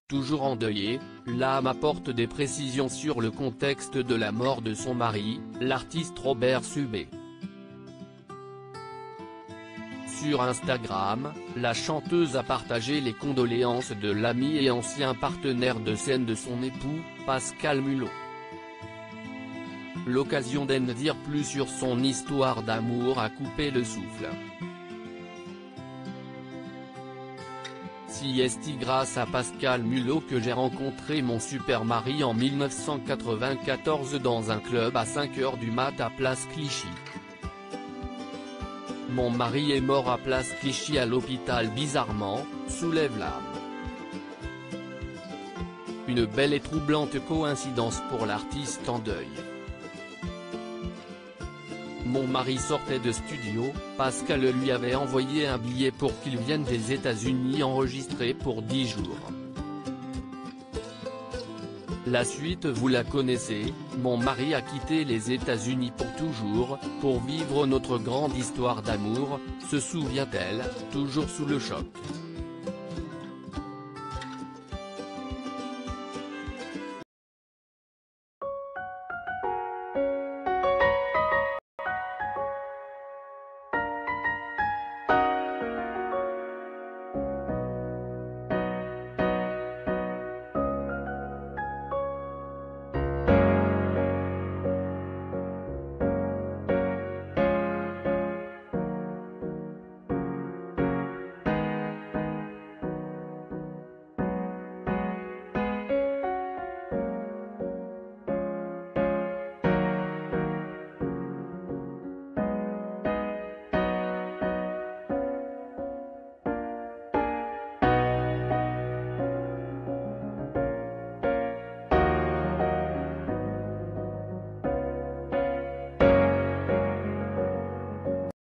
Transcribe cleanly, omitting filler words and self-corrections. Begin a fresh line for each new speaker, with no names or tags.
Toujours endeuillée, l'âme apporte des précisions sur le contexte de la mort de son mari, l'artiste Robert Subé. Sur Instagram, la chanteuse a partagé les condoléances de l'ami et ancien partenaire de scène de son époux, Pascal Mulot. L'occasion d'en dire plus sur son histoire d'amour a coupé le souffle. C'est grâce à Pascal Mulot que j'ai rencontré mon super mari en 1994 dans un club à 5 h du mat à Place Clichy. Mon mari est mort à Place Clichy à l'hôpital bizarrement, soulève l'âme. Une belle et troublante coïncidence pour l'artiste en deuil. Mon mari sortait de studio, Pascal lui avait envoyé un billet pour qu'il vienne des États-Unis enregistrer pour 10 jours. La suite vous la connaissez, mon mari a quitté les États-Unis pour toujours, pour vivre notre grande histoire d'amour, se souvient-elle, toujours sous le choc.